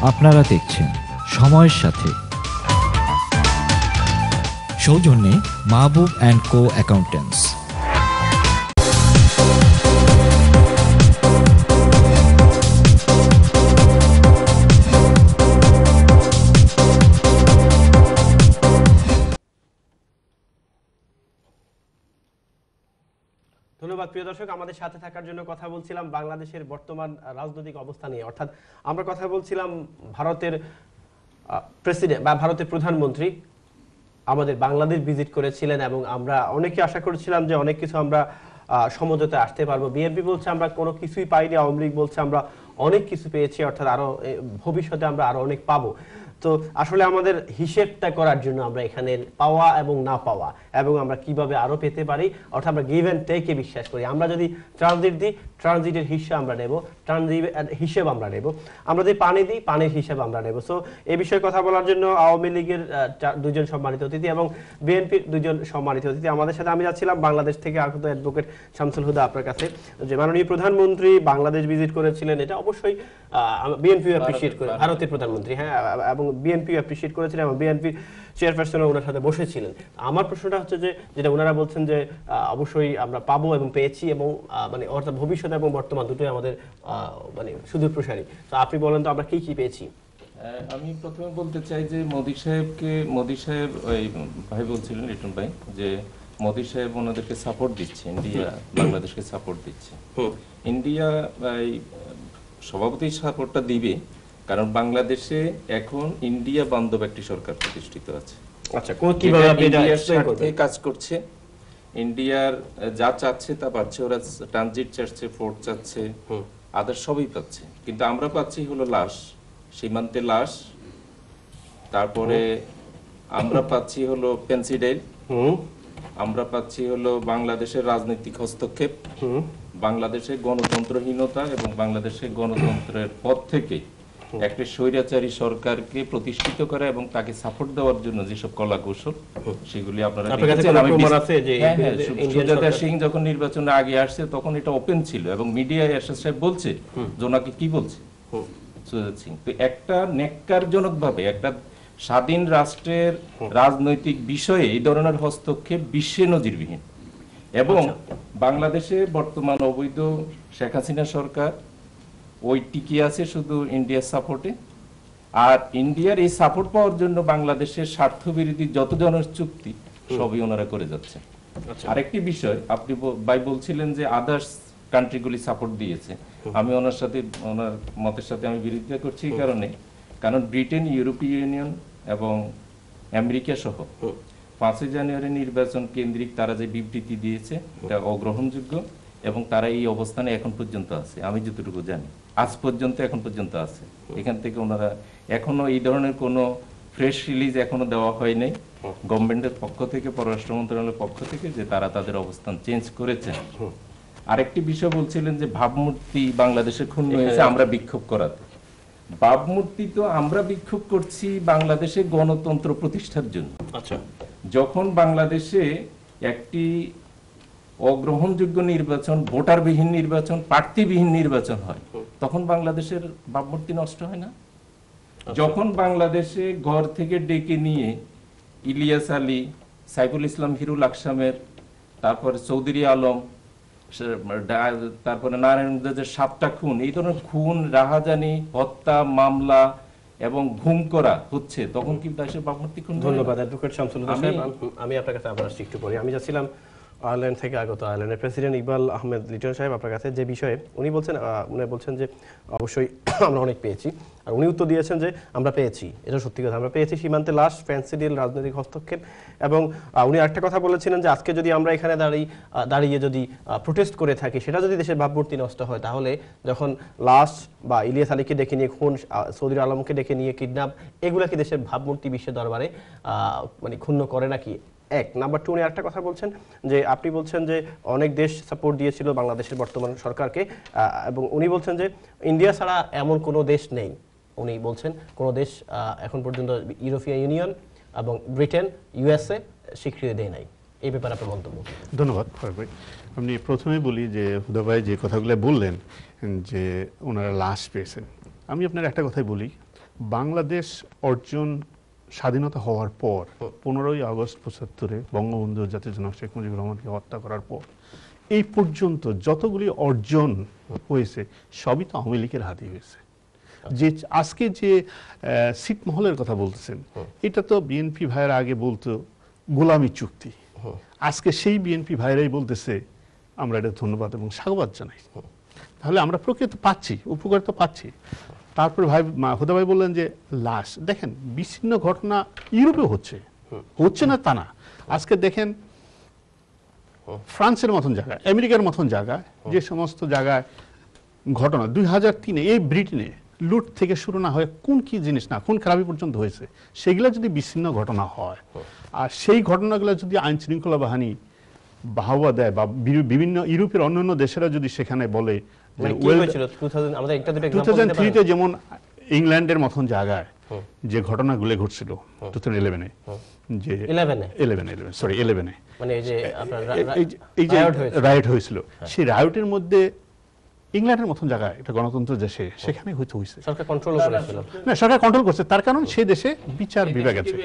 আপনারা দেখছেন সময়ের সাথে, সৌজন্যে মাহবুব অ্যান্ড কো অ্যাকাউন্টেন্টস। ধন্যবাদ প্রিয় দর্শক, আমাদের সাথে থাকার জন্য। কথা বলছিলাম বাংলাদেশের বর্তমান রাজনৈতিক অবস্থা নিয়ে, অর্থাৎ আমরা কথা বলছিলাম ভারতের প্রেসিডেন্ট বা ভারতের প্রধানমন্ত্রী আমাদের বাংলাদেশ ভিজিট করেছিলেন এবং আমরা অনেকে আশা করেছিলাম যে অনেক কিছু আমরা সমঝোতায় আসতে পারবো। বিএনপি বলছে আমরা কোনো কিছুই পাইনি, আওয়ামী লীগ বলছে আমরা অনেক কিছু পেয়েছি, অর্থাৎ আরো ভবিষ্যতে আমরা আরো অনেক পাবো। তো আসলে আমাদের হিসেবটা করার জন্য আমরা এখানে পাওয়া এবং না পাওয়া এবং আমরা কিভাবে আরো পেতে পারি, অর্থাৎ আমরা গিভ অ্যান্ড টেকে বিশ্বাস করি। আমরা যদি ট্রানজিট দিই, ট্রানজিটের হিসাব আমরা নেব, হিসেব আমরা নেব। আমরা যদি পানি দিই, পানির হিসাব আমরা নেব। সো এই বিষয়ে কথা বলার জন্য আওয়ামী লীগের দুজন সম্মানিত অতিথি এবং বিএনপির দুজন সম্মানিত অতিথি আমাদের সাথে। আমি যাচ্ছিলাম বাংলাদেশ থেকে আগত অ্যাডভোকেট শামসুল হুদা আপনার কাছে, যে মাননীয় প্রধানমন্ত্রী বাংলাদেশ ভিজিট করেছিলেন, এটা অবশ্যই বিএনপি অ্যাপ্রিশিয়েট করে, ভারতের প্রধানমন্ত্রী, হ্যাঁ, এবং বিএনপি অ্যাপ্রিশিয়েট করেছিলেন এবং বিএনপি চেয়ারপারসনও ওনার সাথে বসেছিলেন। আমার প্রশ্নটা হচ্ছে যে যেটা ওনারা বলছেন যে অবশ্যই আমরা পাবো এবং পেয়েছি এবং মানে অর্থাৎ ভবিষ্যৎ এবং বর্তমান দুটোই আমাদের মানে সুদূর প্রসারী। তো আপনি বলেন তো আমরা কি কি পেয়েছি? আমি প্রথমে বলতে চাই যে মোদি সাহেব ওই ভাই বলছিলেন, রিটন ভাই, যে মোদি সাহেব ওনাদেরকে সাপোর্ট দিচ্ছে, ইন্ডিয়া বাংলাদেশকে সাপোর্ট দিচ্ছে। ইন্ডিয়া সভাপতি সাপোর্টটা দিবে, কারণ বাংলাদেশে এখন ইন্ডিয়া বান্ধব একটি সরকার প্রতিষ্ঠিত আছে। আচ্ছা, কিভাবে আপনি এটা এক্সপ্লেইন করবেন? কাজ করছে, ইন্ডিয়ার যা চাচ্ছে তা পাচ্ছে। ওরা ট্রানজিট চাচ্ছে, পোর্ট চাচ্ছে, আদার সবই পাচ্ছে, কিন্তু আমরা পাচ্ছি হলো লাশ, সীমান্তে লাশ। তারপরে আমরা পাচ্ছি হলো পেন্সিডাইল, আমরা পাচ্ছি হলো বাংলাদেশের রাজনৈতিক হস্তক্ষেপ, বাংলাদেশের গণতন্ত্রহীনতা এবং বাংলাদেশের গণতন্ত্রের পথ থেকে একটা স্বৈরাচারী সরকারকে প্রতিষ্ঠিত করা এবং তাকে সাপোর্ট দেওয়ার জন্য যেসব কলা কৌশল, সেগুলি আপনারা সুজাতা সিং যখন নির্বাচনে আগে আসছে তখন এটা ওপেন ছিল এবং মিডিয়ায় এরশাদ সাহেব বলছে যে ওনাকে কি বলছে সুজাতা সিং। তো একটা ন্যাক্কারজনক ভাবে একটা স্বাধীন রাষ্ট্রের রাজনৈতিক বিষয়ে এই ধরনের হস্তক্ষেপ বিশ্বে নজিরবিহীন। এবং বাংলাদেশে বর্তমান অবৈধ শেখ হাসিনা সরকার ওই টিকে আছে শুধু ইন্ডিয়ার সাপোর্টে। আর ইন্ডিয়ার এই সাপোর্ট পাওয়ার জন্য বাংলাদেশের স্বার্থবিরোধী যত জনের চুক্তি সবই ওনারা করে যাচ্ছে। আরেকটি বিষয়, আপনি ভাই বলছিলেন যে আদার্স কান্ট্রিগুলি সাপোর্ট দিয়েছে। আমি ওনার সাথে, ওনার মতের সাথে আমি বিরোধিতা করছি এই কারণে, কারণ ব্রিটেন, ইউরোপীয় ইউনিয়ন এবং আমেরিকা সহ 5 জানুয়ারি নির্বাচন কেন্দ্রিক তারা যে বিবৃতি দিয়েছে এটা অগ্রহণযোগ্য এবং তারা এই অবস্থানে এখন পর্যন্ত আছে। আমি যতটুকু জানি আজ পর্যন্ত এখন পর্যন্ত আছে। এখান থেকে ওনারা এখনো এই ধরনের কোনো ফ্রেশ রিলিজ এখনো দেওয়া হয় নাই গভর্নমেন্টের পক্ষ থেকে, পররাষ্ট্র মন্ত্রণালয়ের পক্ষ থেকে, যে তারা তাদের অবস্থান চেঞ্জ করেছেন। আরেকটি বিষয় বলছিলেন যে ভাবমূর্তি বাংলাদেশে ক্ষুণ্ণ হয়েছে আমরা বিক্ষোভ করাতে। ভাবমূর্তি তো আমরা বিক্ষোভ করছি বাংলাদেশে গণতন্ত্র প্রতিষ্ঠার জন্য। আচ্ছা, যখন বাংলাদেশে একটি অগ্রহণযোগ্য নির্বাচন, ভোটারবিহীন নির্বাচন, প্রার্থীবিহীন নির্বাচন হয়, তখন বাংলাদেশের ভাবমূর্তি নষ্ট হয় না? যখন বাংলাদেশে ঘর থেকে ডেকে নিয়ে ইলিয়াস আলী, সাইফুল ইসলাম হিরুল আকসামের, তারপরে চৌধুরী আলম, তারপরে নারায়ণগঞ্জের 7টা খুন, এই ধরনের খুন, রাহাজানি, হত্যা মামলা এবং ঘুম করা হচ্ছে, তখন কি দেশের ভাবমূর্তি ক্ষুণ্ণ? ধন্যবাদ অ্যাডভোকেট শামসুল হুদা সাহেব। আমি আপনার কাছে আবার একটু পড়ি। আমি যাচ্ছিলাম আয়ারল্যান্ড থেকে আগত, আয়ারল্যান্ডের প্রেসিডেন্ট ইকবাল আহমেদ লিটন সাহেব আপনার কাছে, যে বিষয়ে উনি বলছেন যে অবশ্যই আমরা অনেক পেয়েছি। আর উনি উত্তর দিয়েছেন যে আমরা পেয়েছি, এটা সত্যি কথা, আমরা পেয়েছি সীমান্তে লাশ, ফ্যান্সিডিল, রাজনৈতিক হস্তক্ষেপ। এবং উনি একটা কথা বলেছিলেন যে আজকে যদি আমরা এখানে দাঁড়িয়ে যদি প্রোটেস্ট করে থাকি, সেটা যদি দেশের ভাবমূর্তি নষ্ট হয়, তাহলে যখন লাশ বা ইলিয়াস আলীকে ডেকে নিয়ে খুন, চৌধুরী আলমকে ডেকে নিয়ে কিডন্যাপ, এগুলা কি দেশের ভাবমূর্তি বিশ্বের দরবারে মানে ক্ষুণ্ণ করে নাকি? এক নাম্বার 2, উনি একটা কথা বলছেন যে আপনি বলছেন যে অনেক দেশ সাপোর্ট দিয়েছিল বাংলাদেশের বর্তমান সরকারকে, এবং উনি বলছেন যে ইন্ডিয়া ছাড়া এমন কোনো দেশ নেই। উনি বলছেন কোনো দেশ এখন পর্যন্ত ইউরোপীয় ইউনিয়ন এবং ব্রিটেন, ইউএসএ স্বীকৃতি দেয় নাই। এই ব্যাপারে আপনার মন্তব্য? ধন্যবাদ ভাই। আমি প্রথমেই বলি যে হুদা ভাই যে কথাগুলো বললেন যে ওনারা লাশ পেয়েছেন, আমি আপনার একটা কথাই বলি বাংলাদেশ অর্জন স্বাধীনতা হওয়ার পর 15ই আগস্ট 75-এ বঙ্গবন্ধু জাতির জনক শেখ মুজিবুর রহমানকে হত্যা করার পর এই পর্যন্ত যতগুলি অর্জন হয়েছে সবই তো আওয়ামী লীগের হাতে হয়েছে। যে আজকে যে ছিটমহলের কথা বলতেছেন, এটা তো বিএনপি ভাইয়ের আগে বলতো গোলামী চুক্তি, আজকে সেই বিএনপি ভাইরাই বলতেছে আমরা এটা ধন্যবাদ এবং স্বাগত জানাই। তাহলে আমরা প্রকৃত পাচ্ছি, উপকার তো পাচ্ছি। তারপর হুদা ভাই বললেন যে লাশ, দেখেন বিচ্ছিন্ন ঘটনা ইউরোপে হচ্ছে না তা না। আজকে দেখেন ফ্রান্সের মতন জায়গায়, আমেরিকার মতন জায়গায়, যে সমস্ত জায়গায় ঘটনা 2003-এ এই ব্রিটেনে লুট থেকে শুরু না হয়ে কোন কি জিনিস না কোন খারাপি পর্যন্ত হয়েছে, সেগুলো যদি বিচ্ছিন্ন ঘটনা হয় আর সেই ঘটনাগুলো যদি আইন শৃঙ্খলা বাহিনী বাহবা দেয় বা বিভিন্ন ইউরোপের অন্যান্য দেশেরা যদি সেখানে বলে 2003-তে যেমন ইংল্যান্ডের মতন জায়গায় যে ঘটনাগুলো ঘটছিল 2011-এ, যে 11-এ মানে এই যে রাইট হয়েছিল, সেই রাইটের মধ্যে ইংল্যান্ডের মতন জায়গায় এটা গণতন্ত্র দেশে, সেখানে হয়তো হয়েছে সরকার কন্ট্রোল করেছিল না, সরকার কন্ট্রোল করছে, তার কারণ সেই দেশে বিচার বিভাগ আছে।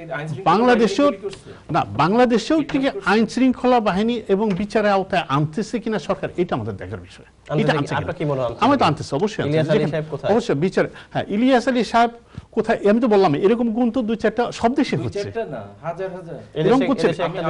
বাংলাদেশেও ঠিক আইন শৃঙ্খলা বাহিনী এবং বিচারের আওতায় আনতেছে কিনা সরকার, এটা আমাদের দেখার বিষয়। আমি তো আনতেছে অবশ্যই, অবশ্যই বিচার। হ্যাঁ, ইলিয়াস আলী সাহেব কোথায়, আমি তো বললাম এরকম গুণ তো 2-4টা সব দেশে হচ্ছে, এরকম করছে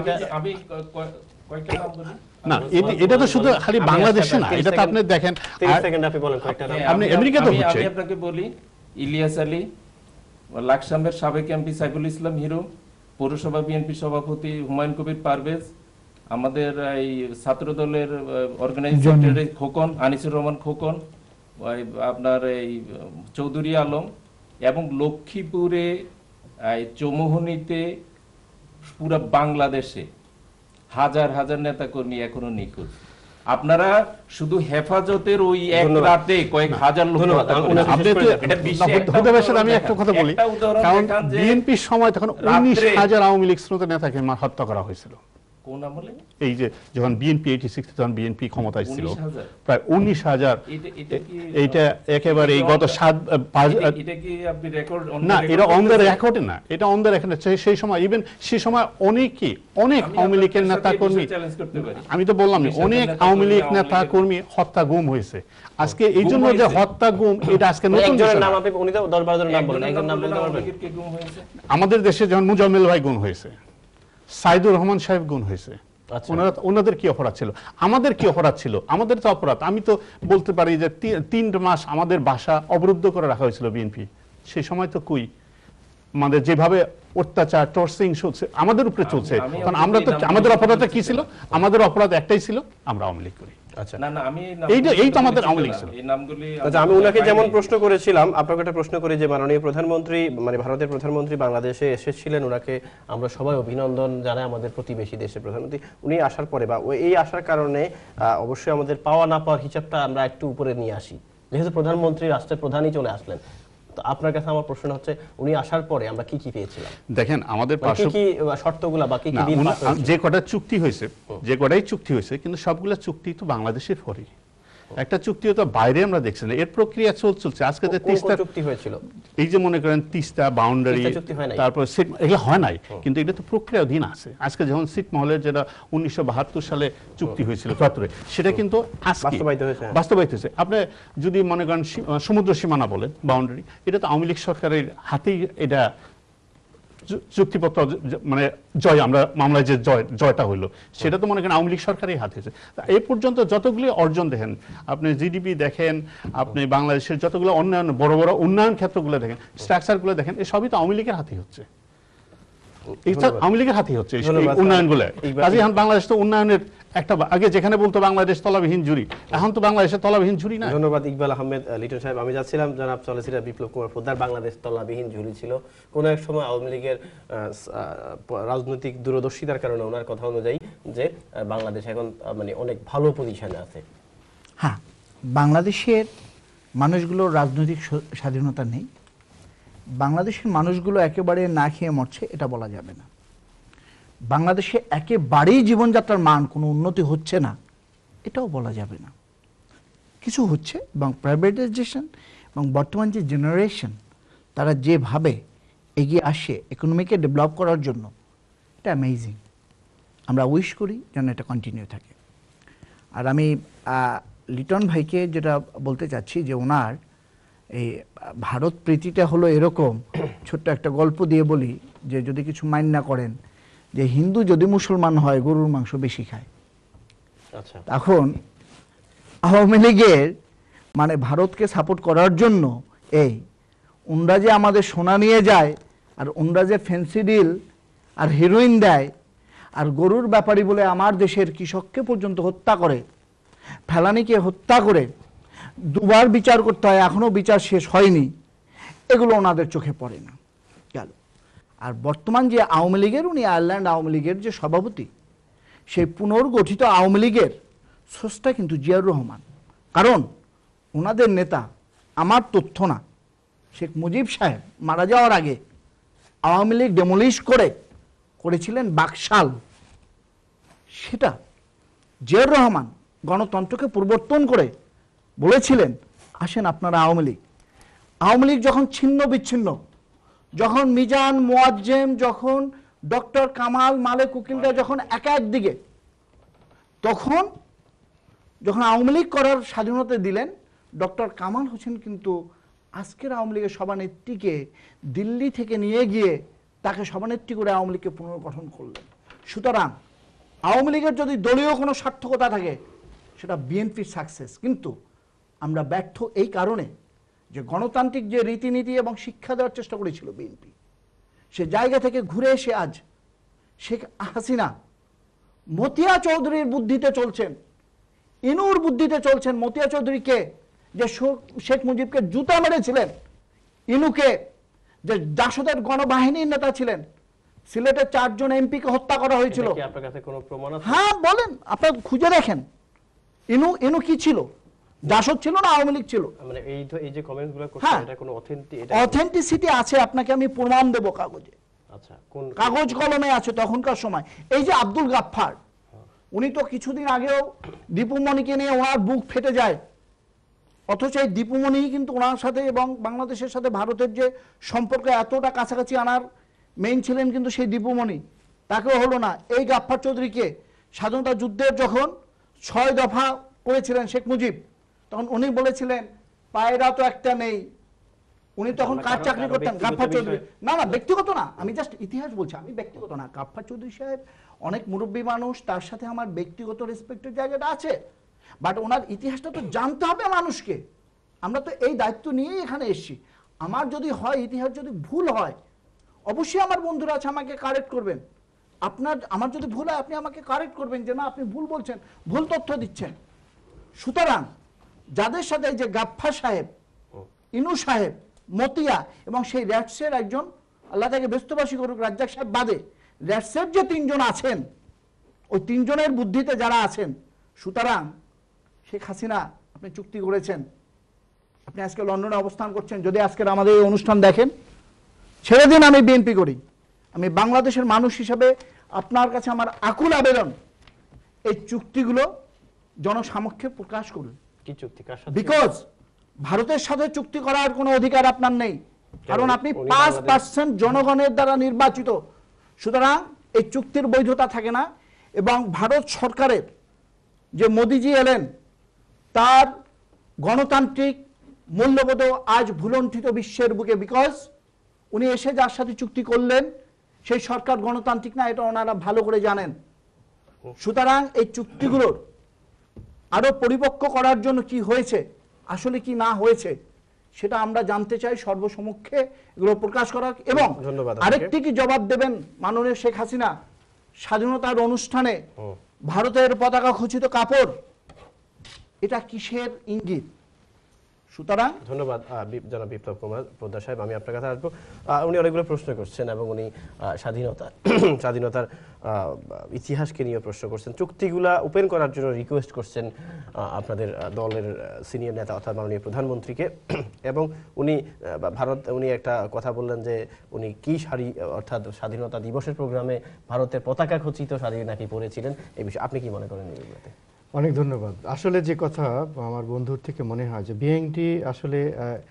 না। এটা তো শুধু খালি বাংলাদেশে না, এটা তো আপনি দেখেন আপনি আমেরিকাতে হচ্ছে। আমি আপনাকে বলি, ইলিয়াস আলী, লাকসামের সাবেক এমপি সাইফুল ইসলাম হিরো, পৌরসভা বিএনপি সভাপতি হুমায়ুন কবির পারভেজ, আমাদের এই ছাত্র দলের অর্গানাইজিং সেক্রেটারি খোকন, আনিসুর রহমান খোকন, আপনার এই চৌধুরী আলম, এবং লক্ষ্মীপুরে চৌমুহনীতে পুরো বাংলাদেশে হাজার হাজার নেতা কর্মী এখনো নিখোঁজ। আপনারা শুধু হেফাজতের ওই এক রাতে কয়েক হাজার লোক, আমি একটা কথা বলি, কারণ বিএনপির সময় তখন 19,000 আওয়ামী লীগ শ্রোতা নেতাকে হত্যা করা হয়েছিল। কোন আমলে? এই যে যখন বিএনপি 86 যখন বিএনপি ক্ষমতায় ছিল, প্রায় 19,000। এইটা একেবারে এই গত 7-5, এটা কি আপনি রেকর্ড না, এটা অন দ্য রেকর্ডে না, এটা অন দ্য রেকর্ডে। সেই সময় ইভেন সেই সময় অনেক আওয়ামী লীগের নেতা কর্মী, আমি তো বললাম অনেক আওয়ামী লীগ নেতা কর্মী হত্যা গুম হয়েছে। আজকে এই জন্য যে হত্যা গুম, এটা আজকে নতুন নাম, আপনি উনি তো 10-12 জনের নাম বলেন, একজন নাম বলতে পারবেন? আমাদের দেশে যখন মুজাম্মেল ভাই গুম হয়েছে, সাইদুর রহমান সাহেব গুণ হয়েছে, ওনাদের কি অপরাধ ছিল? আমাদের কি অপরাধ ছিল? আমাদের তো অপরাধ। আমি তো বলতে পারি যে 3 মাস আমাদের বাসা অবরুদ্ধ করে রাখা হয়েছিল বিএনপি। সেই সময় তো কই আমাদের যেভাবে অত্যাচার টর্চিং চলছে আমাদের উপরে চলছে, কারণ আমরা তো, আমাদের অপরাধটা কি ছিল? আমাদের অপরাধ একটাই ছিল, আমরা আওয়ামী লীগ করি। আচ্ছা, না না, আমি এই তো আমাদের আওয়ামী লীগ ছিল। এই নামগুলি আচ্ছা, আমি উনাকে যেমন প্রশ্ন করেছিলাম, আপনাকে একটা প্রশ্ন করি যে মাননীয় প্রধানমন্ত্রী, মানে ভারতের প্রধানমন্ত্রী বাংলাদেশে এসেছিলেন, ওনাকে আমরা সবাই অভিনন্দন জানাই, আমাদের প্রতিবেশী দেশের প্রধানমন্ত্রী। উনি আসার পরে বা এই আসার কারণে অবশ্যই আমাদের পাওয়া না পাওয়ার হিসাবটা আমরা একটু উপরে নিয়ে আসি, যেহেতু প্রধানমন্ত্রী রাষ্ট্রের প্রধানই চলে আসলেন। তো আপনার কাছে আমার প্রশ্ন হচ্ছে, উনি আসার পরে আমরা কি কি পেয়েছিলাম? দেখেন আমাদের কি শর্তগুলা বা কি কি যে কটা চুক্তি হয়েছে, যে কটাই চুক্তি হয়েছে, কিন্তু সবগুলা চুক্তি তো বাংলাদেশের পরেই। একটা চুক্তি তো বাইরে আমরা দেখছি না, এর প্রক্রিয়া চলছে। আজকে যে তিস্তা চুক্তি হয়েছিল, এই যে মনে করেন তিস্তা বাউন্ডারি, তারপর সিট, এগুলো হয় নাই, কিন্তু এটা তো প্রক্রিয়া অধীন আছে। আজকে যেমন ছিটমহলের যেটা 1972 সালে চুক্তি হয়েছিল 74-এ, সেটা কিন্তু বাস্তবায়িত হয়েছে। আপনি যদি মনে করেন সমুদ্র সীমানা বলেন, বাউন্ডারি, এটা তো আওয়ামী লীগ সরকারের হাতেই এটা চুক্তিপত্র, মানে জয়, আমরা মামলায় যে জয়টা হইলো, সেটা তো মনে করেন আওয়ামী লীগ সরকারের হাতে হয়েছে। এই পর্যন্ত যতগুলি অর্জন দেখেন, আপনি জিডিপি দেখেন, আপনি বাংলাদেশের যতগুলো অন্যান্য বড় বড় উন্নয়ন ক্ষেত্রগুলো দেখেন, স্ট্রাকচারগুলো দেখেন, এই সবই তো আওয়ামী লীগের হাতেই হচ্ছে। আওয়ামী লীগের হাতেই হচ্ছে উন্নয়নগুলো। কাজে এখন বাংলাদেশ তো উন্নয়নের একটা, আগে যেখানে বলতো বাংলাদেশ তলাবিহীন ঝুড়ি, এখন তো বাংলাদেশের তলাবিহীন ঝুড়ি না। ধন্যবাদ ইকবাল আহমেদ লিটন সাহেব। আমি যাচ্ছিলাম জনাব সলিসিটর বিপ্লব কুমার পোদ্দার, বাংলাদেশ তলাবিহীন ঝুড়ি ছিল কোন এক সময় আওয়ামী লীগের রাজনৈতিক দূরদর্শিতার কারণে, ওনার কথা অনুযায়ী যে বাংলাদেশ এখন মানে অনেক ভালো পজিশনে আছে। হ্যাঁ, বাংলাদেশের মানুষগুলোর রাজনৈতিক স্বাধীনতা নেই, বাংলাদেশের মানুষগুলো একেবারে না খেয়ে মরছে এটা বলা যাবে না। বাংলাদেশে একেবারেই জীবনযাত্রার মান কোনো উন্নতি হচ্ছে না এটাও বলা যাবে না। কিছু হচ্ছে এবং প্রাইভেটাইজেশন এবং বর্তমান যে জেনারেশন তারা যেভাবে এগিয়ে আসে ইকোনমিকে ডেভেলপ করার জন্য, এটা অ্যামেজিং। আমরা উইশ করি যেন এটা কন্টিনিউ থাকে। আর আমি লিটন ভাইকে যেটা বলতে চাচ্ছি যে ওনার এই ভারত প্রীতিটা হলো এরকম, ছোট্ট একটা গল্প দিয়ে বলি যে যদি কিছু মাইন্ড না করেন, যে হিন্দু যদি মুসলমান হয় গরুর মাংস বেশি খায়। আচ্ছা, তখন আওয়ামী লীগের মানে ভারতকে সাপোর্ট করার জন্য এই উনরা যে আমাদের সোনা নিয়ে যায়, আর উনরা যে ফ্যান্সি ডিল আর হিরোইন দেয়, আর গরুর ব্যাপারী বলে আমার দেশের কৃষককে পর্যন্ত হত্যা করে, ফেলানিকে হত্যা করে দুবার বিচার করতে হয়, এখনো বিচার শেষ হয়নি, এগুলো ওনাদের চোখে পড়ে না। গেল। আর বর্তমান যে আওয়ামী লীগের, উনি আয়ারল্যান্ড আওয়ামী লীগের যে সভাপতি, সেই পুনর্গঠিত আওয়ামী লীগের স্রষ্টা কিন্তু জিয়াউর রহমান। কারণ ওনাদের নেতা, আমার তথ্য না, শেখ মুজিব সাহেব মারা যাওয়ার আগে আওয়ামী লীগ ডেমোলিশ করেছিলেন বাকশাল। সেটা জিয়াউর রহমান গণতন্ত্রকে পরিবর্তন করে বলেছিলেন আসেন আপনারা আওয়ামী লীগ। আওয়ামী লীগ যখন ছিন্ন বিচ্ছিন্ন, যখন মিজান মোয়াজ্জেম, যখন ডক্টর কামাল মালেক উকিলরা যখন এক দিকে, তখন যখন আওয়ামী লীগ করার স্বাধীনতা দিলেন, ডক্টর কামাল হোসেন কিন্তু আজকের আওয়ামী লীগের সভানেত্রীকে দিল্লি থেকে নিয়ে গিয়ে তাকে সভানেত্রী করে আওয়ামী লীগকে পুনর্গঠন করলেন। সুতরাং আওয়ামী লীগের যদি দলীয় কোনো সার্থকতা থাকে সেটা বিএনপির সাকসেস। কিন্তু আমরা ব্যর্থ এই কারণে যে গণতান্ত্রিক যে রীতিনীতি এবং শিক্ষা দেওয়ার চেষ্টা করেছিল বিএনপি, সে জায়গা থেকে ঘুরে এসে আজ শেখ হাসিনা মতিয়া চৌধুরীর বুদ্ধিতে চলছেন, ইনুর বুদ্ধিতে চলছেন। মতিয়া চৌধুরীকে যে শেখ মুজিবকে জুতা মেরেছিলেন, ইনুকে যে জাসদের গণবাহিনীর নেতা ছিলেন, সিলেটের 4 জন এমপিকে হত্যা করা হয়েছিল। আপনার কাছে কোনো প্রমাণ আছে? হ্যাঁ বলেন, আপনারা খুঁজে দেখেন। ইনু কি ছিল? জাসদ ছিল না আওয়ামী লীগ ছিল? মানে এই যে কমেন্টসগুলো করছেন, এটা কোনো অথেন্টিসিটি আছে, আপনাকে আমি প্রমাণ দেব কাগজে। আচ্ছা, কোন কাগজ কলমে আছে তখনকার সময়। এই যে আব্দুল গাফফার, উনি তো কিছুদিন আগেও দীপুমণিকে নিয়ে ওনার বুক ফেটে যায়, অথচ এই দীপুমণি কিন্তু ওনার সাথে এবং বাংলাদেশের সাথে ভারতের যে সম্পর্ক এতটা কাছাকাছি আনার মেইন ছিলেন কিন্তু সেই দীপুমণি, তাকেও হলো না। এই গাফফার চৌধুরীকে স্বাধীনতা যুদ্ধের যখন 6 দফা করেছিলেন শেখ মুজিব, তখন উনি বলেছিলেন পায়রা তো একটা নেই। উনি তখন কার চাকরি করতেন? গাফফার চৌধুরী। না না, ব্যক্তিগত না, আমি জাস্ট ইতিহাস বলছি, আমি ব্যক্তিগত না। গাফফার চৌধুরী সাহেব অনেক মুরব্বী মানুষ, তার সাথে আমার ব্যক্তিগত রেসপেক্টের জায়গাটা আছে, বাট ওনার ইতিহাসটা তো জানতে হবে মানুষকে। আমরা তো এই দায়িত্ব নিয়েই এখানে এসেছি। আমার যদি হয়, ইতিহাস যদি ভুল হয়, অবশ্যই আমার বন্ধুরা আছে, আমাকে কারেক্ট করবেন। আমার যদি ভুল হয় আপনি আমাকে কারেক্ট করবেন যে না আপনি ভুল বলছেন, ভুল তথ্য দিচ্ছেন। সুতরাং যাদের সাথে এই যে গাফফার সাহেব, ইনু সাহেব, মতিয়া এবং সেই র্যাটসের একজন, আল্লাহ তাকে ব্যস্তবাসী করুক, রাজ্জাক সাহেব বাদে র্যাটসের যে 3 জন আছেন, ওই 3 জনের বুদ্ধিতে যারা আছেন। সুতরাং শেখ হাসিনা আপনি চুক্তি করেছেন, আপনি আজকে লন্ডনে অবস্থান করছেন, যদি আজকের আমাদের এই অনুষ্ঠান দেখেন, ছেড়ে দিন আমি বিএনপি করি। আমি বাংলাদেশের মানুষ হিসেবে আপনার কাছে আমার আকুল আবেদন, এই চুক্তিগুলো জনসমক্ষে প্রকাশ করুন। কি চুক্তি, কার সাথে? বিকজ ভারতের সাথে চুক্তি করার কোনো অধিকার আপনার নেই, কারণ আপনি 5% জনগণের দ্বারা নির্বাচিত। সুতরাং এই চুক্তির বৈধতা থাকে না। এবং ভারত সরকারের যে মোদিজি এলেন, তার গণতান্ত্রিক মূল্যবোধ আজ ভুলণ্ঠিত বিশ্বের বুকে। বিকজ উনি এসে যার সাথে চুক্তি করলেন সেই সরকার গণতান্ত্রিক না, এটা ওনারা ভালো করে জানেন। সুতরাং এই চুক্তিগুলোর আরো পরিপক্ক করার জন্য কি হয়েছে, আসলে কি না হয়েছে, সেটা আমরা জানতে চাই, সর্বসমক্ষে এগুলো প্রকাশ করা। এবং আরেকটি কি জবাব দেবেন মাননীয় শেখ হাসিনা, স্বাধীনতার অনুষ্ঠানে ভারতের পতাকা খচিত কাপড়, এটা কিসের ইঙ্গিত? সুতরাং ধন্যবাদ জনাব বিপ্লব কুমার পোদ্দার সাহেব। আমি আপনার কাছে আসবো। উনি অনেকগুলো প্রশ্ন করছেন এবং উনি স্বাধীনতার ইতিহাসকে নিয়ে প্রশ্ন করছেন, চুক্তিগুলা ওপেন করার জন্য রিকোয়েস্ট করছেন আপনাদের দলের সিনিয়র নেতা অর্থাৎ মাননীয় প্রধানমন্ত্রীকে। এবং উনি একটা কথা বললেন যে উনি কি শাড়ি অর্থাৎ স্বাধীনতা দিবসের প্রোগ্রামে ভারতের পতাকা খচিত শাড়ি নাকি পরেছিলেন। এই বিষয়ে আপনি কি মনে করেন? এগুলোতে অনেক ধন্যবাদ। আসলে যে কথা আমার বন্ধুর থেকে মনে হয় যে বিএনপি আসলে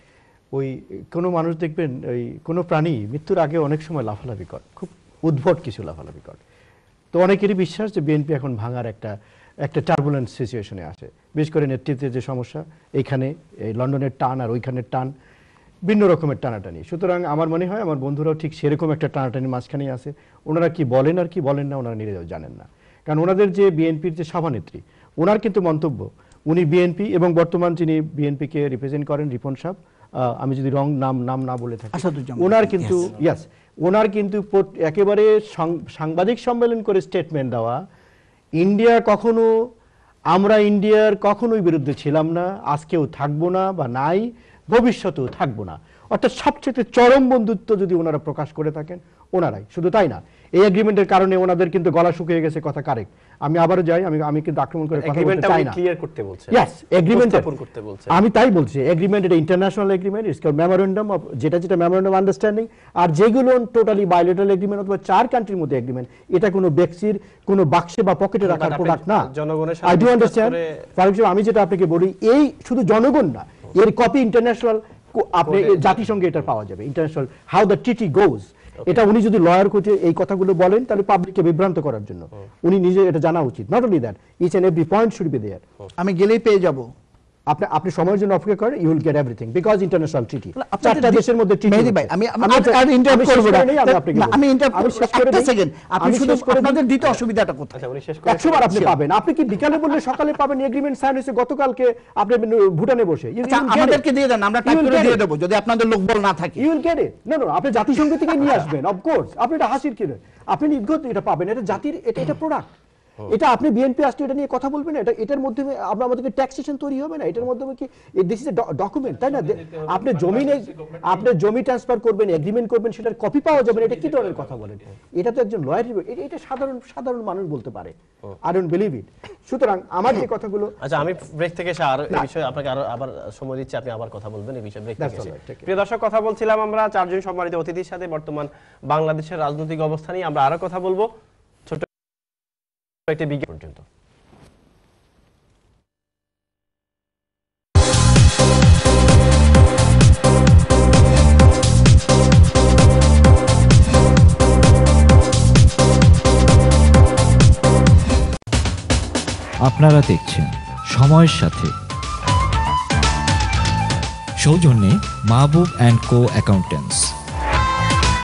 ওই কোনো মানুষ দেখবেন ওই কোনো প্রাণী মৃত্যুর আগে অনেক সময় লাফালাফি করে, খুব উদ্ভট কিছু লাফালাফি করে। তো অনেকেরই বিশ্বাস যে বিএনপি এখন ভাঙার একটা টার্বুলেন্ট সিচুয়েশনে আসে, বিশেষ করে নেতৃত্বের যে সমস্যা, এইখানে এই লন্ডনের টান আর ওইখানের টান ভিন্ন রকমের টানাটানি। সুতরাং আমার মনে হয় আমার বন্ধুরাও ঠিক সেরকম একটা টানাটানির মাঝখানেই আছে। ওনারা কি বলেন আর কি বলেন না ওনারা নিজেরাও জানেন না, কারণ ওনাদের যে বিএনপির যে সভানেত্রী, ওনার কিন্তু মন্তব্য, উনি বিএনপি এবং বর্তমান যিনি বিএনপিকে রিপ্রেজেন্ট করেন রিপন সাহেব, আমি যদি রং নাম না বলে থাকি, ওনার কিন্তু ওনার কিন্তু একেবারে সাংবাদিক সম্মেলন করে স্টেটমেন্ট দেওয়া, ইন্ডিয়া কখনো, আমরা ইন্ডিয়ার কখনোই বিরুদ্ধে ছিলাম না, আজকেও থাকবো না বা নাই, ভবিষ্যতেও থাকবো না। অর্থাৎ সবচেয়ে চরম বন্ধুত্ব যদি ওনারা প্রকাশ করে থাকেন ওনারাই। শুধু তাই না, এই এগ্রিমেন্টের কারণে ওনাদের কিন্তু গলা শুকিয়ে গেছে, কথা কারেক্ট। আমি আবারও যাই, আমি কিন্তু আক্রমণ করে কথা বলতে চাই না। ক্লিয়ার করতে বলছে, यस এগ্রিমেন্ট করতে বলছে, আমি তাই বলছি। এগ্রিমেন্ট এটা international agreement, it's called memorandum of, যেটা মেমোরেন্ডাম আন্ডারস্ট্যান্ডিং। আর যেগুলো টোটালি বায়োলেটারাল এগ্রিমেন্ট অথবা 4 কান্ট্রির মধ্যে এগ্রিমেন্ট, এটা কোনো ব্যক্তির কোনো বাক্সে বা পকেটে রাখার প্রোডাক্ট না। জনগণের I do understand. For example আমি যেটা আপনাকে বলি, এই শুধু জনগণ না, এর কপি ইন্টারন্যাশনাল, আপনি জাতিসংঘে এটা পাওয়া যাবে, international how the treaty goes. এটা উনি যদি লয়ার কোর্টে এই কথাগুলো বলেন তাহলে পাবলিককে বিভ্রান্ত করার জন্য উনি নিজে এটা জানা উচিত। Not only that, each and every point should be there. আমি গেলেই পেয়ে যাব। আপনি সময়ের জন্য অপেক্ষা করেন, you will get everything because international treaty. চারটা দেশের মধ্যে ট্রিটি। মেহেদী ভাই, আমি ইন্টারাপ্ট করব না, আমি একটা সেকেন্ড, আপনি শুধু আপনাদের দিতে অসুবিধাটা কোথায়? আচ্ছা উনি শেষ করে 100 বার আপনি পাবেন। আপনি কি বিকালে বললে সকালে পাবেন? এগ্রিমেন্ট সাইন হয়েছে গতকালকে আপনি ভুটানে বসে। আমাদেরকে দিয়ে দেন, আমরা টাইপ করে দিয়ে দেব যদি আপনাদের লোকবল না থাকে। You will get it. No আপনি জাতিসংঘ থেকে নিয়ে আসবেন, অফ কোর্স। আপনি এটা হাসির কি, আপনি নির্গত এটা পাবেন, এটা জাতির, এটা প্রোডাক্ট। এটা আপনি বিএনপি আসলে এটা নিয়ে কথা বলবেন না, এটার মধ্যে আমাদেরকে ট্যাক্সেশন তৈরি হবে না, এটার মধ্যে কি দিস ইজ এ ডকুমেন্ট, তাই না? আপনি জমি ট্রান্সফার করবেন, এগ্রিমেন্ট করবেন, সেটার কপি পাওয়া যাবে না, এটা কি ধরনের কথা বলেন? এটা তো একজন লয়ার, এটা সাধারণ মানুষ বলতে পারে। I don't believe it. সুতরাং আমার যে কথাগুলো, আচ্ছা আমি ব্রেক থেকে এসে আরো এই বিষয়ে আপনাকে আবার সময় দিচ্ছি, আপনি আবার কথা বলবেন এই বিষয়ে ব্রেক থেকে এসে। প্রিয় দর্শক, কথা বলছিলাম আমরা চারজন সম্মানিত অতিথির সাথে বর্তমান বাংলাদেশের রাজনৈতিক অবস্থা নিয়ে। আমরা আরো কথা বলবো ছোট একটা বিজ্ঞাপন পর্যন্ত। আপনারা দেখছেন সময়ের সাথে, সৌজন্যে মাহবুব অ্যান্ড কো অ্যাকাউন্টেন্টস।